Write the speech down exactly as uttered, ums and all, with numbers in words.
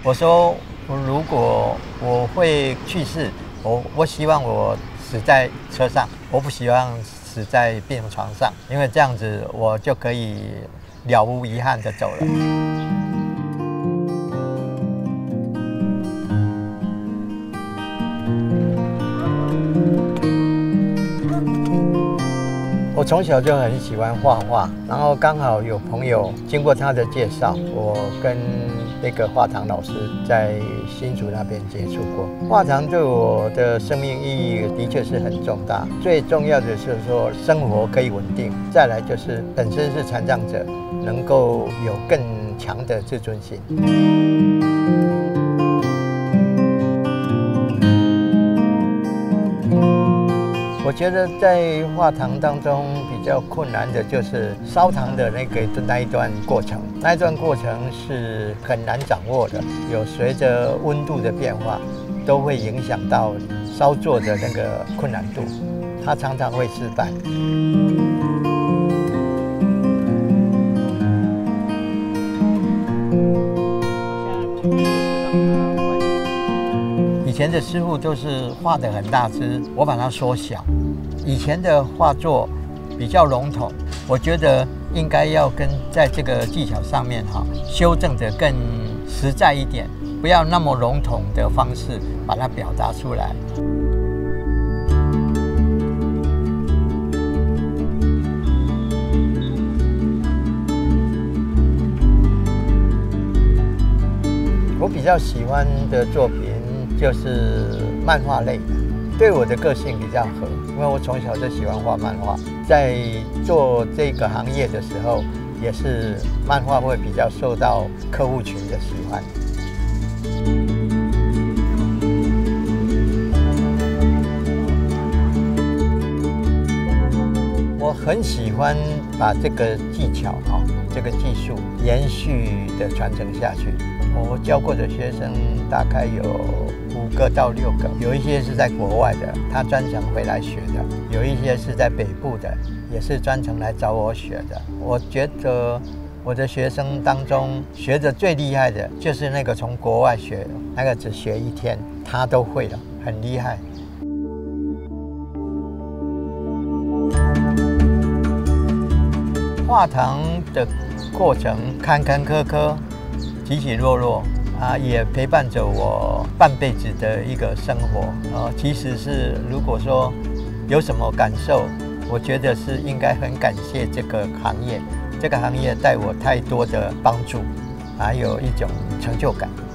我说，如果我会去世，我我希望我死在车上，我不希望死在病床上，因为这样子我就可以了无遗憾的走了。我从小就很喜欢画画，然后刚好有朋友经过他的介绍，我跟那个画堂老师在新竹那边接触过。画堂对我的生命意义的确是很重大，最重要的是说生活可以稳定，再来就是本身是残障者，能够有更强的自尊心。我觉得在画堂当中比较困难的就是烧糖的那个那一段过程，那一段过程是很难掌握的，有随着温度的变化，都会影响到烧作的那个困难度，它常常会失败。以前的师傅都是画得很大只，我把它缩小。以前的画作比较笼统，我觉得应该要跟在这个技巧上面哈修正得更实在一点，不要那么笼统的方式把它表达出来。我比较喜欢的作品就是漫画类的，对我的个性比较合，因为我从小就喜欢画漫画，在做这个行业的时候，也是漫画会比较受到客户群的喜欢。我很喜欢把这个技巧哈，这个技术延续的传承下去。我教过的学生大概有五个到六个，有一些是在国外的，他专程回来学的；有一些是在北部的，也是专程来找我学的。我觉得我的学生当中学得最厉害的就是那个从国外学，那个只学一天他都会了，很厉害。画堂的过程坎坎坷坷，起起落落啊，也陪伴着我半辈子的一个生活啊。其实是如果说有什么感受，我觉得是应该很感谢这个行业，这个行业带我太多的帮助，还有一种成就感。